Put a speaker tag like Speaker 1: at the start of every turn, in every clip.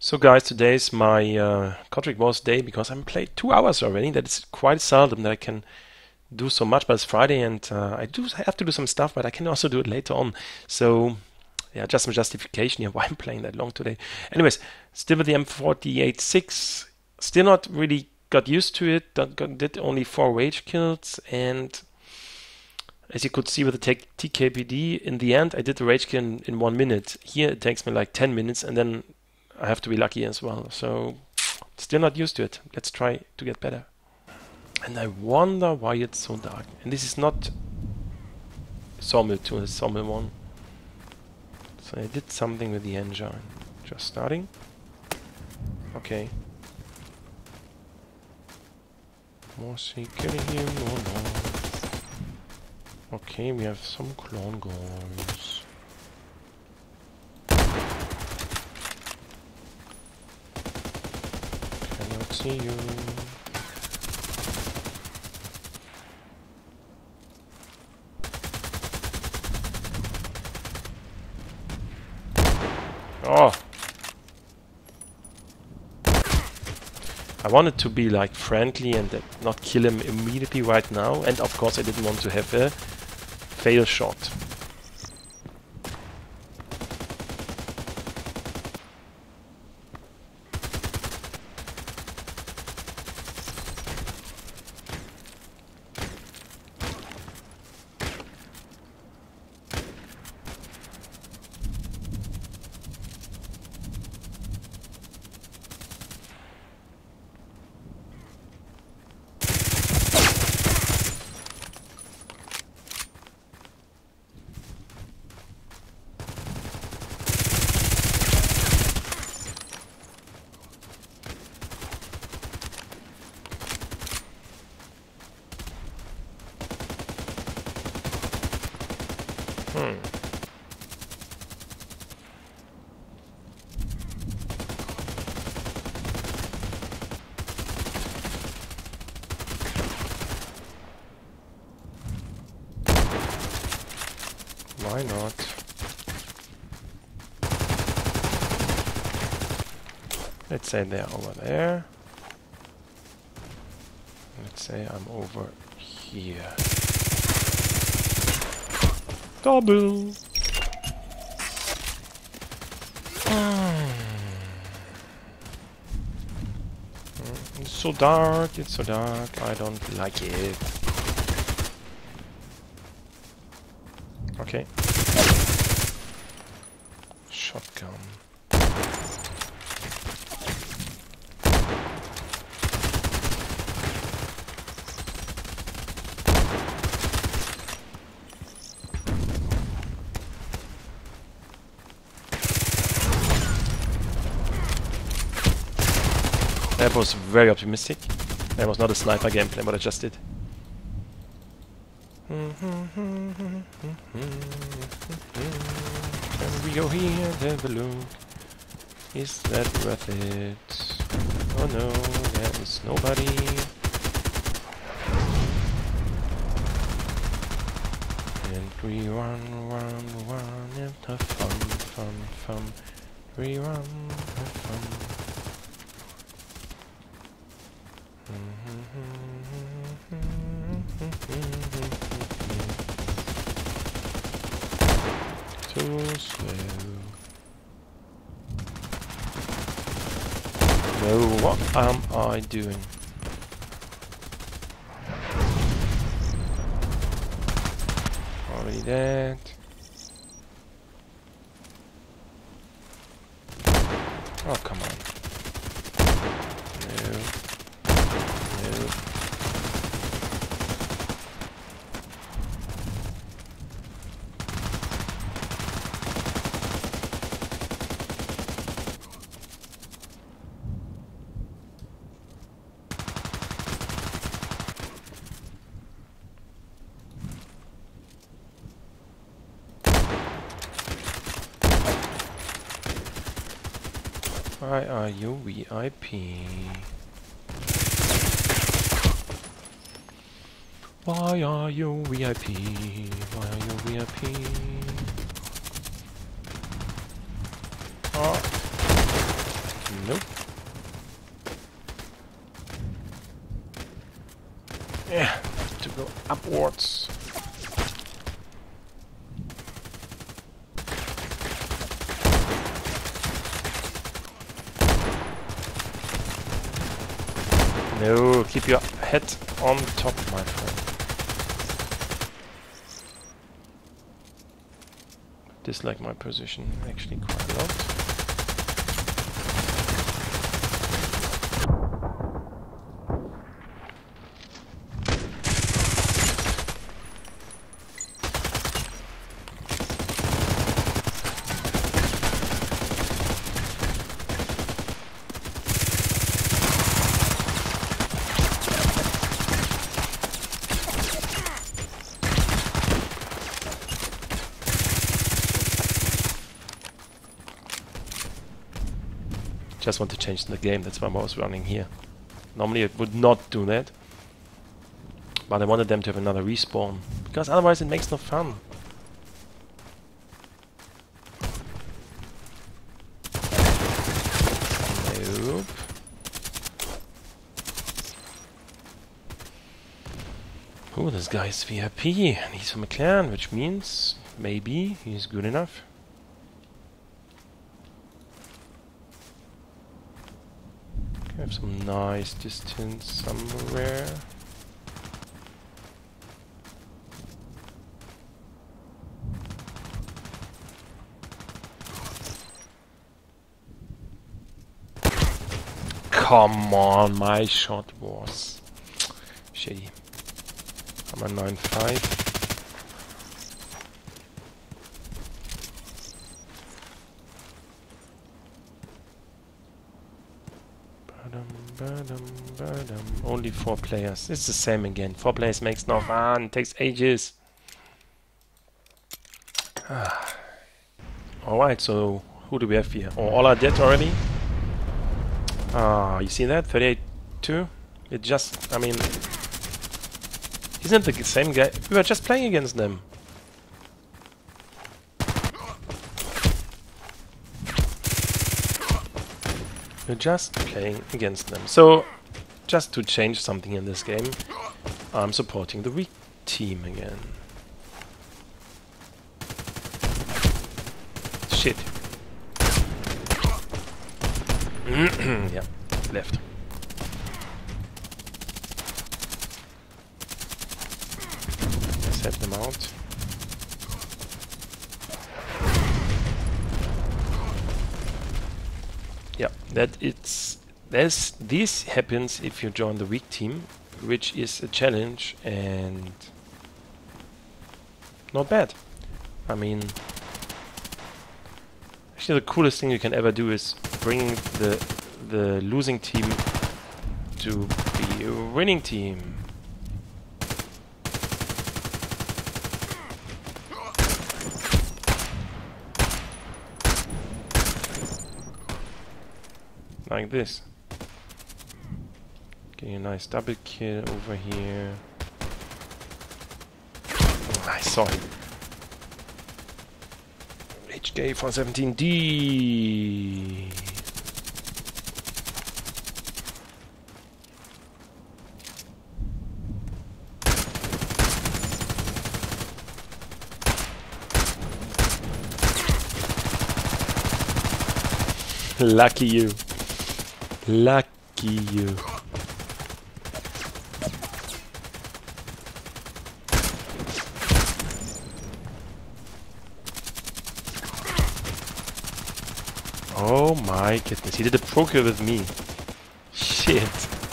Speaker 1: So guys, today is my Codric Wars day because I played 2 hours already. That's quite seldom that I can do so much, but it's Friday and I do have to do some stuff, but I can also do it later on. So yeah, just some justification here why I'm playing that long today. Anyways, still with the M48-6, still not really got used to it. Did only 4 rage kills, and as you could see with the TKPD, in the end I did the rage kill in 1 minute. Here it takes me like 10 minutes and then I have to be lucky as well. So still not used to it. Let's try to get better. And I wonder why it's so dark. And this is not Sawmill 2, it's Sawmill 1. So I did something with the engine. Just starting. Okay. More security here, more north. Okay, we have some clone goals. Cannot see you. Oh! I wanted to be like friendly and not kill him immediately right now, and of course I didn't want to have a fail shot. Why not? Let's say they're over there. Let's say I'm over here. Double! It's so dark, it's so dark, I don't like it. Okay. Shotgun. That was very optimistic. That was not a sniper gameplay, what I just did. Can we go here and have a look? Is that worth it? Oh no, there is nobody. And we run and have fun. We run, have fun. Too slow. No, what am I doing? Already dead. Oh, come on. No. No. Why are you VIP? Why are you VIP? Why are you VIP? Oh. Nope. Yeah, have to go upwards. No, keep your head on top, my friend. Dislike my position actually quite a lot. Just want to change the game, that's why I was running here. Normally it would not do that. But I wanted them to have another respawn. Because otherwise it makes no fun. Nope. Oh, this guy is VIP and he's from a clan, which means maybe he's good enough. Have some nice distance somewhere. Come on, my shot was shady. I'm at 9.5. Only 4 players. It's the same again. 4 players makes no fun. Takes ages. Alright, so who do we have here? Oh, all are dead already. You see that? 38-2? It just, I mean, isn't the same guy? We were just playing against them. We're just playing against them. So, just to change something in this game, I'm supporting the weak team again. Shit. Yeah, left. Set them out. Yeah, this happens if you join the weak team, which is a challenge and not bad. I mean, actually the coolest thing you can ever do is bring the losing team to be a winning team. Like this. Getting a nice double kill over here. Oh, I saw him. HK 417D. Lucky you. Lucky you. Oh my goodness, he did a pro kill with me. Shit.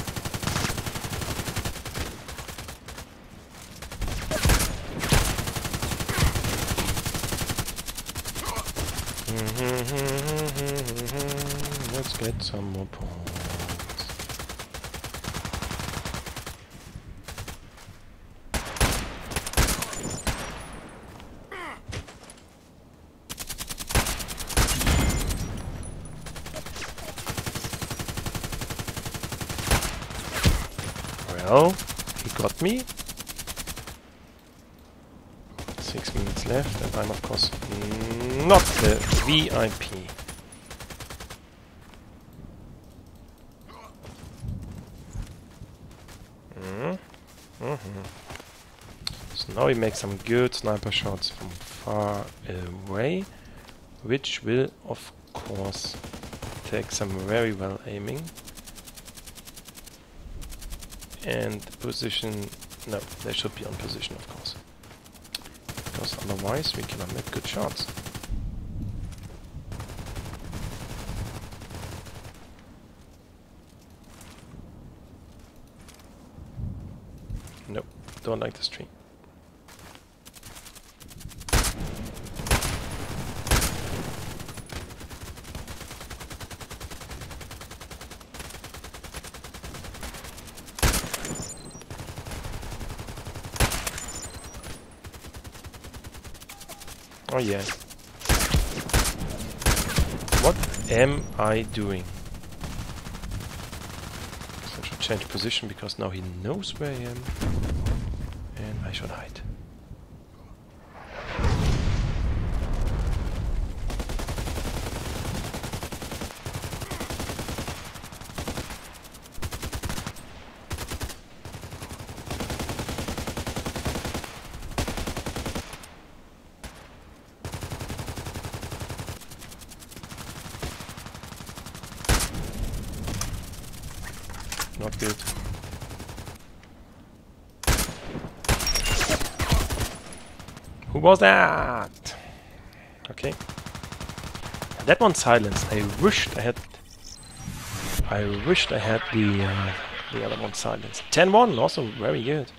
Speaker 1: Let's get some more points. Well, he got me. 6 minutes left, and I'm of course not the VIP. So now we make some good sniper shots from far away, which will of course take some very well aiming. And position, no, they should be on position of course, because otherwise we cannot make good shots. Nope, don't like this tree. Oh yeah. What am I doing? So I should change position because now he knows where I am. And I should hide. Not good. Who was that? Okay. That one's silenced. I wished I had the other one silenced. 10-1, also very good.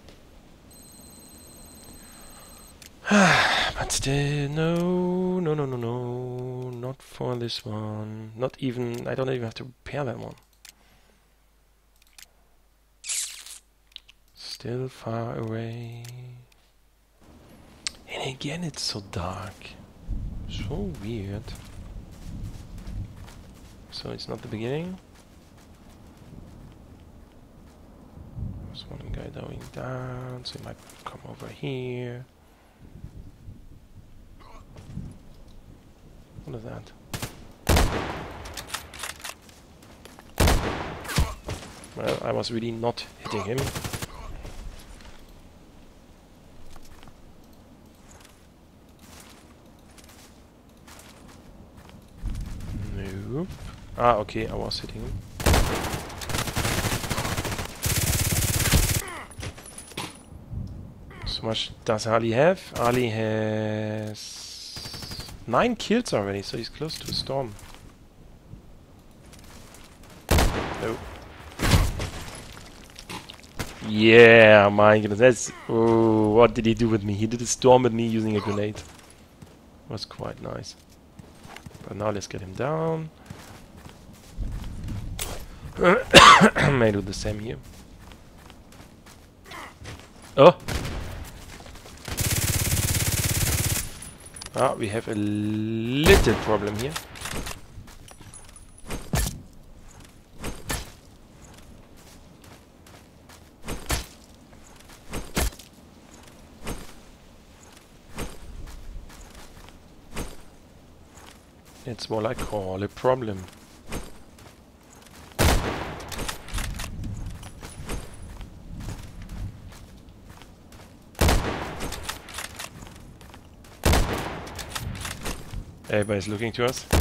Speaker 1: But still, no, not for this one. Not even, I don't even have to repair that one. Still far away. And again it's so dark. So weird. So it's not the beginning. There's one guy going down, so he might come over here. What is that? Well, I was really not hitting him. Ah, okay, I was hitting him. So much does Ali have? Ali has 9 kills already, so he's close to a storm. No. Yeah, my goodness, that's... Oh, what did he do with me? He did a storm with me using a grenade. Was quite nice. But now let's get him down. May do the same here. Oh! Ah, we have a little problem here. It's what I call a problem. Everybody's looking to us.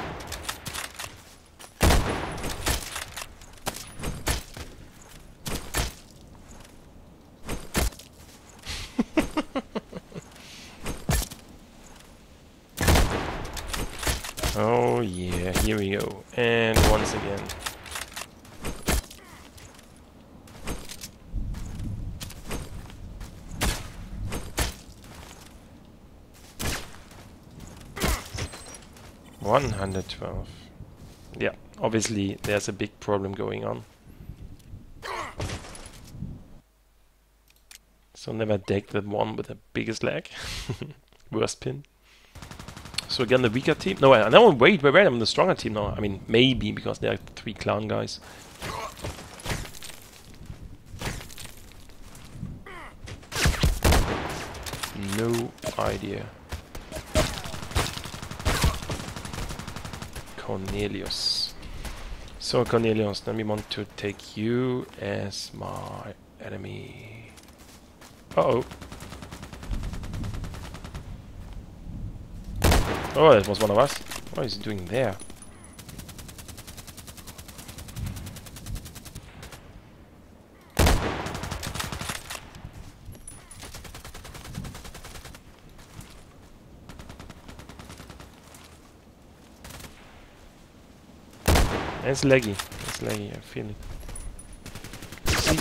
Speaker 1: Oh yeah, here we go. And once again. $112. Yeah, obviously there's a big problem going on. So never take the one with the biggest lag. Worst pin. So again the weaker team. No, wait, I'm the stronger team now. I mean, maybe, because there are 3 clan guys. No idea. Cornelius. So Cornelius, then we want to take you as my enemy. Uh-oh. Oh, that was one of us. What is he doing there? It's laggy. It's laggy, I feel it. See?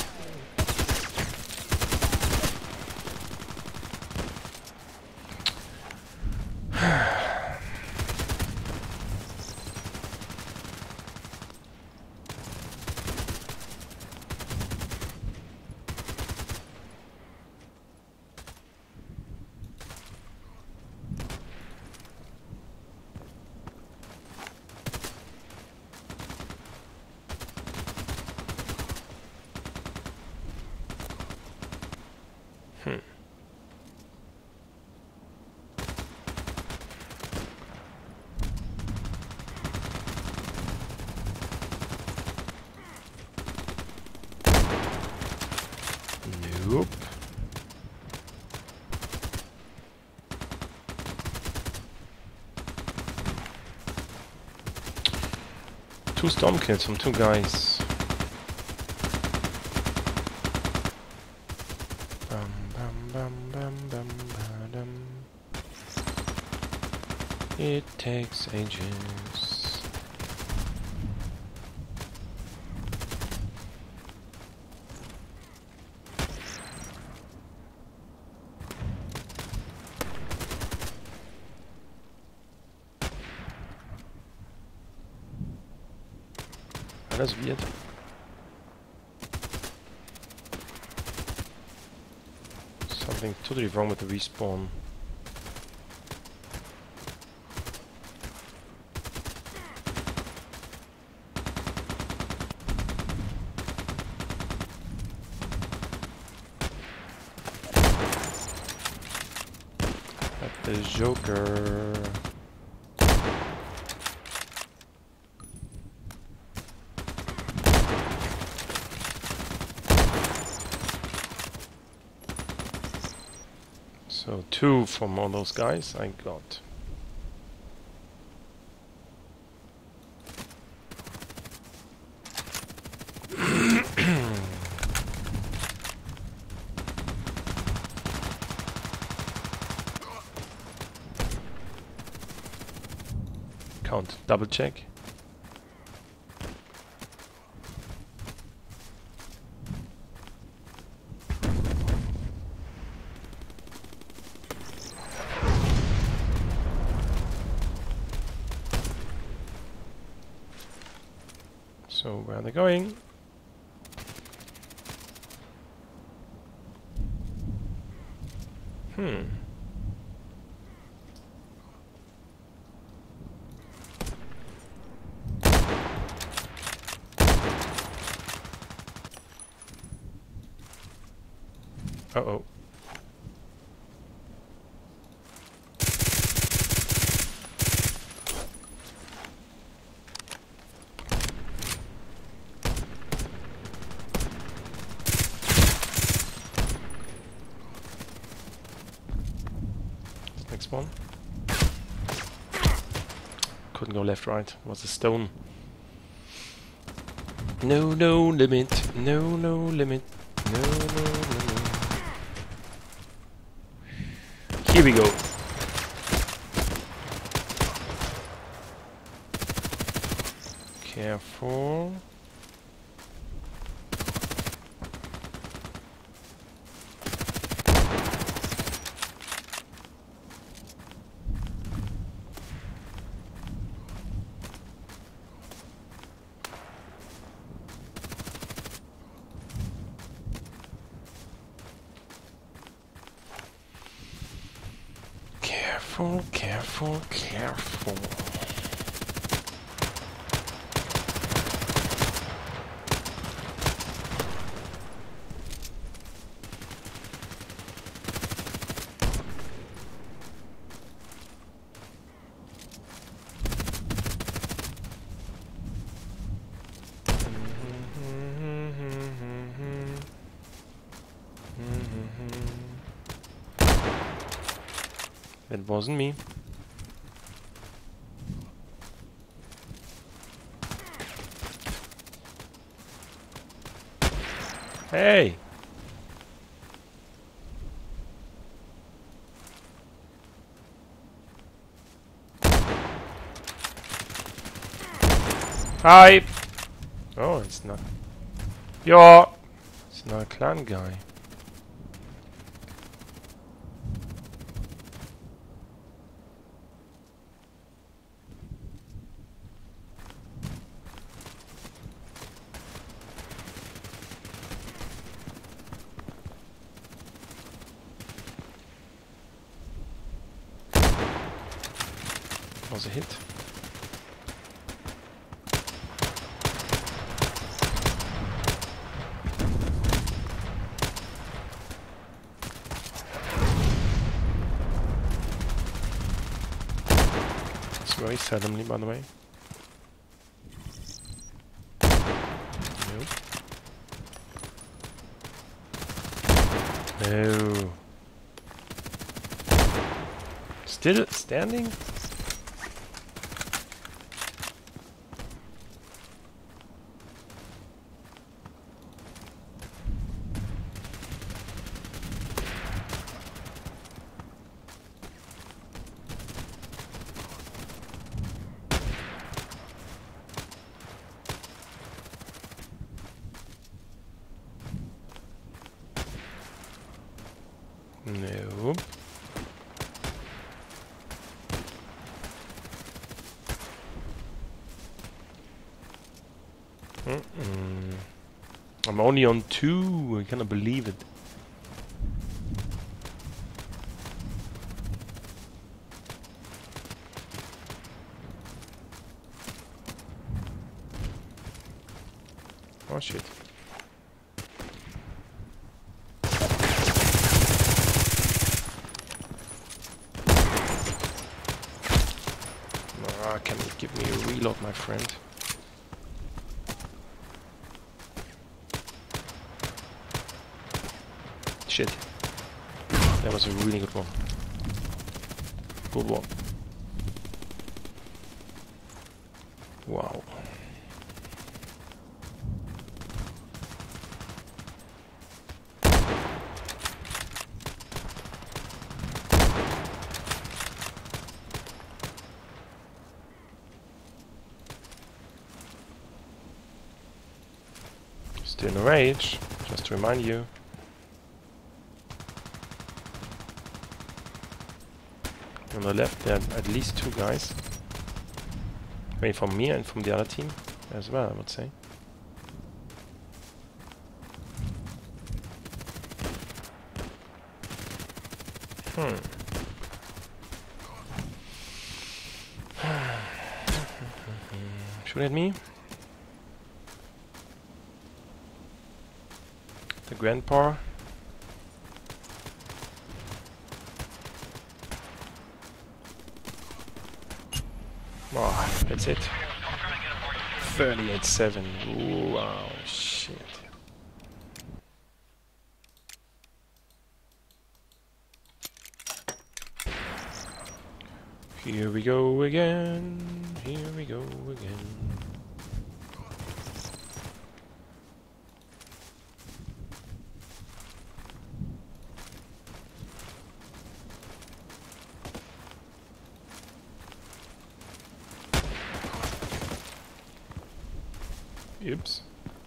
Speaker 1: Nope. Two storm kills from two guys. Bum, bum, bum, bum, bum, ba-dum. It takes ages. That's weird. Something totally wrong with the respawn. At the Joker. So 2 from all those guys I got. Count, double check. So where are they going? Uh-oh. Next one. Couldn't go left, right. It was a stone. No, no limit. No, no limit. No, no limit. Here we go. Careful. Careful, careful, careful. It wasn't me. Hey! Hi! Oh, it's not. Yo! It's not a clan guy. Was a hit. It's very seldomly, by the way. Nope. No. Still standing? No. I'm only on 2. I cannot believe it. Oh shit. Can you give me a reload, my friend? Shit. That was a really good one. Good one. Wow. Still in a rage, just to remind you. On the left there are at least 2 guys. I mean, from me and from the other team as well, I would say. Shoot at me. The grandpa. Oh, that's it. 38-7. Wow, shit. Here we go again. Here we go again. Oops.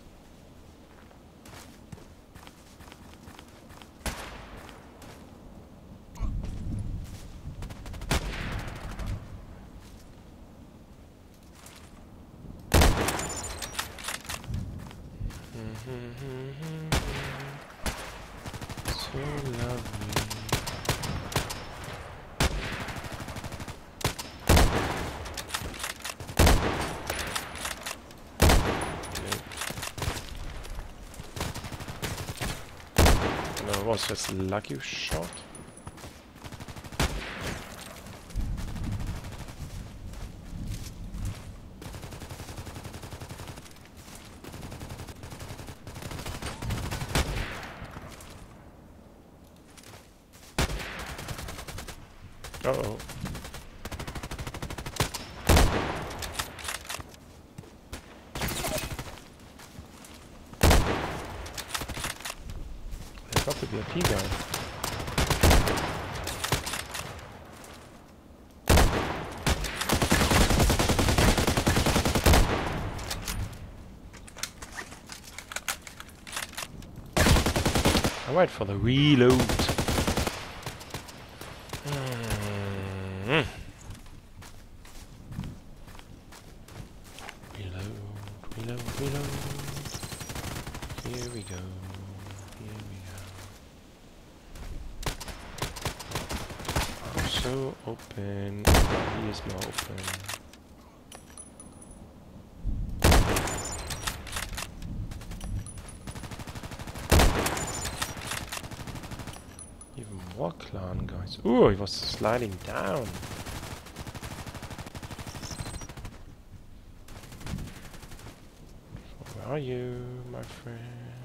Speaker 1: So lovely. No, it was just a lucky shot. Uh-oh. There's not the VIP guy. I'll wait for the reload. Reload. Here we go. I'm so open. He is more open. Even more clan guys. Ooh, he was sliding down. Where are you, my friends?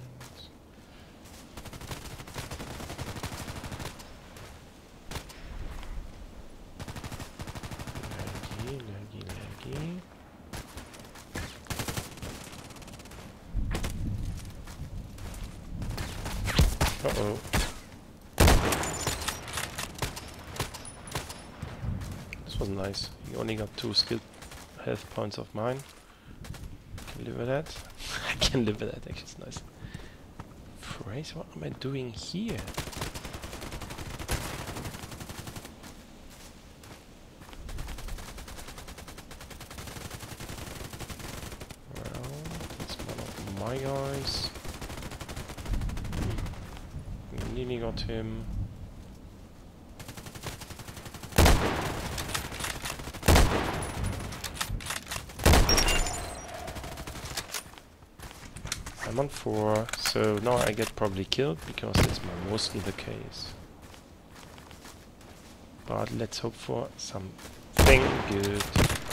Speaker 1: Laggy. Uh-oh. This was nice. He only got 2 skill health points of mine. Can live with that. I can live with that, actually, it's nice. Phrase, what am I doing here? Well, that's one of my guys. Nearly got him. I'm on 4, so now I get probably killed because it's mostly the case. But let's hope for something good.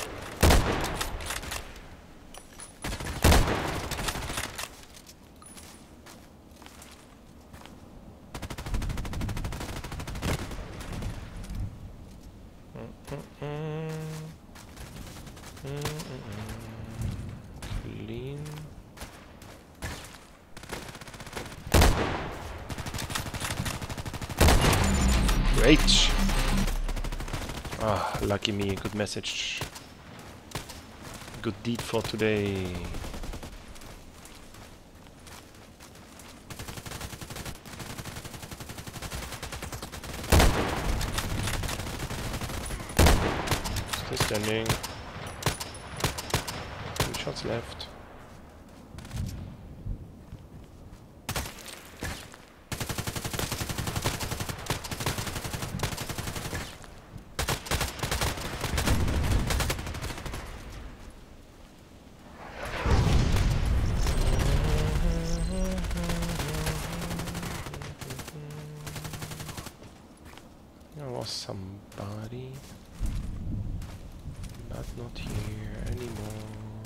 Speaker 1: Clean. Great! Ah, lucky me, good message. Good deed for today. Still standing. 2 shots left. There was somebody, but not here anymore.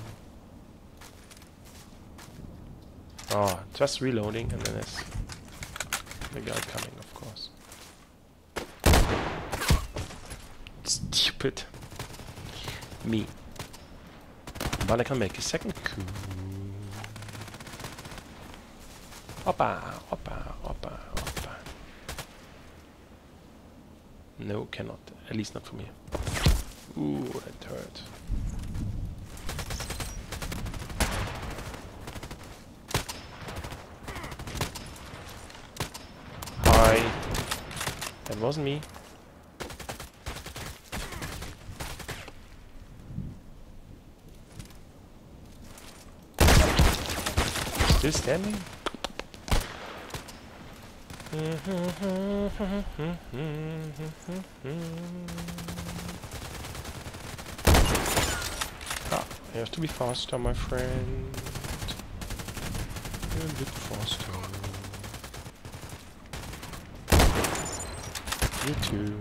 Speaker 1: Oh, just reloading, and then there's the guy coming, of course. Stupid me. But I can make a second coup. Oppa, oppa, oppa, oppa. No, cannot. At least not from here. Ooh, that hurt. Hi. That wasn't me. Still standing? Ah, you have to be faster, my friend. A bit faster. You too.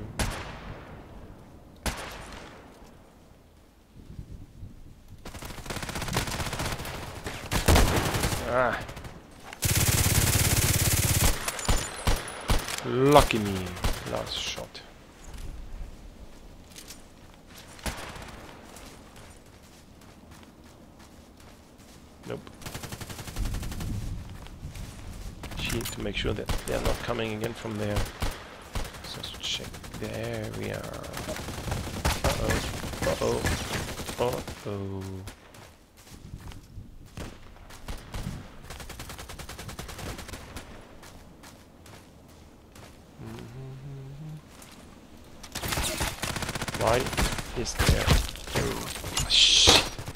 Speaker 1: Ah. Lucky me. Last shot. Nope. Cheat to make sure that they're not coming again from there. So let's check. There we are. Uh-oh. Uh-oh. Uh-oh. Why is there? Oh, shit.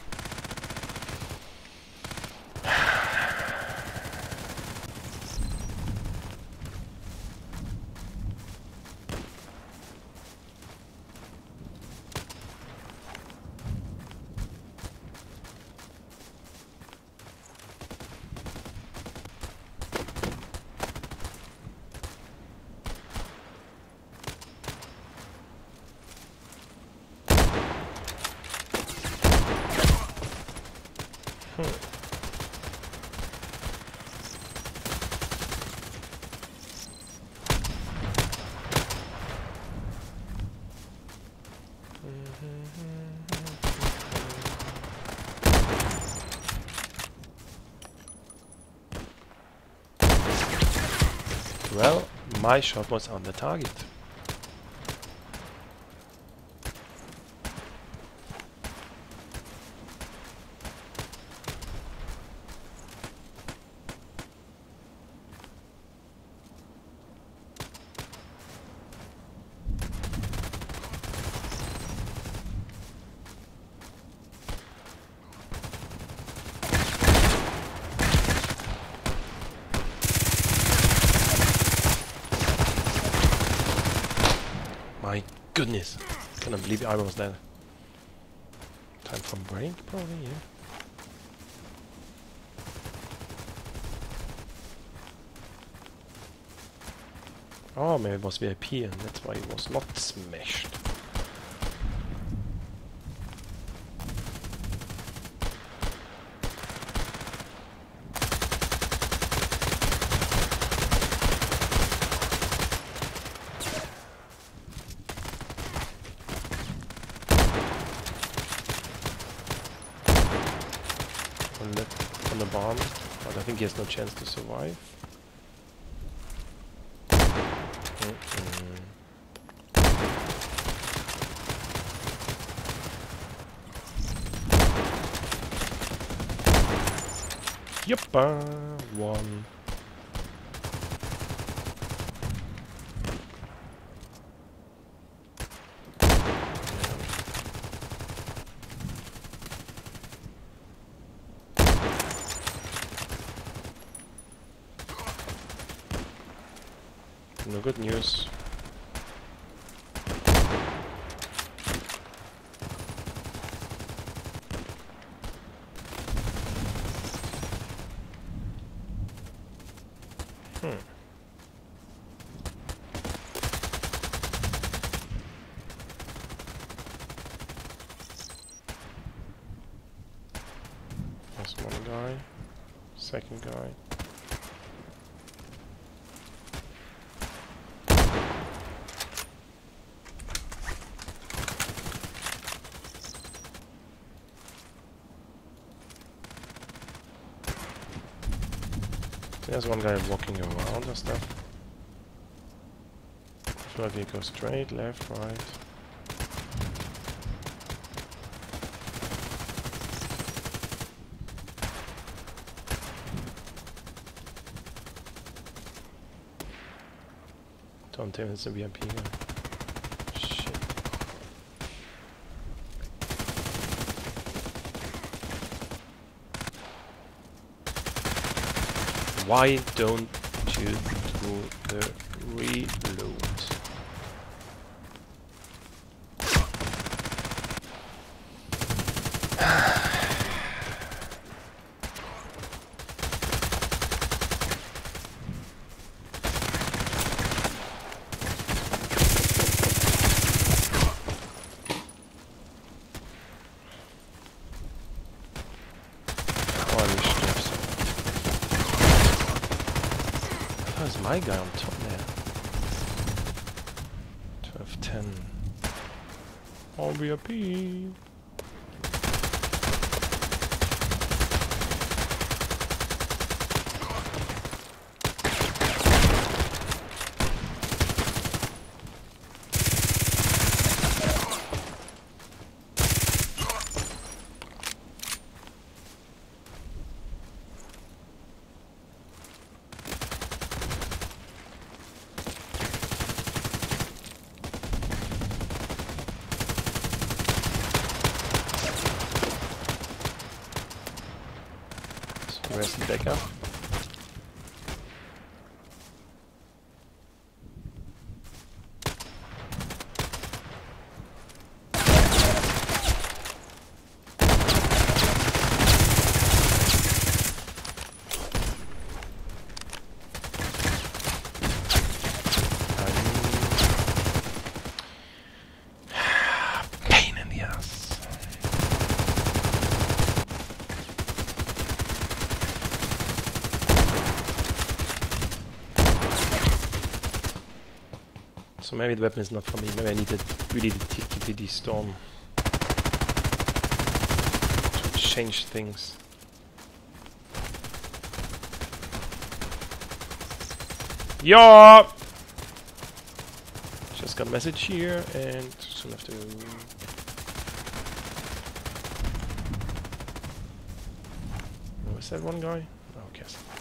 Speaker 1: Well, my shot was on the target. My goodness, cannot believe I was there. Time for break, probably, yeah. Oh, maybe it was VIP and that's why it was not smashed. On the bomb, but I think he has no chance to survive. Yep, one. No good news. There's one guy, second guy. There's one guy walking around and stuff. Should I go straight, left, right? Don't tell me it's a VIP guy. Shit. Why don't you do the reload? Where's my guy on top there? 12-10. All VIP. Where's the backup? Pain in the ass. So maybe the weapon is not for me. Maybe I need really the TTD Storm to change things. Yeah. Just got a message here, and soon have to. Was that one guy? Oh, okay.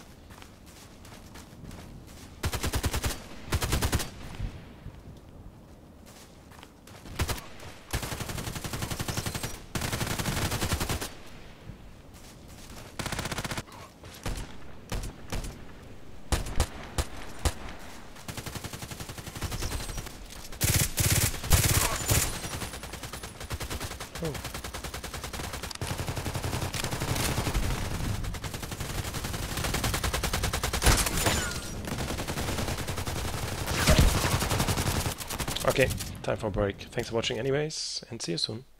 Speaker 1: Oh. Okay, time for a break. Thanks for watching anyways, and see you soon.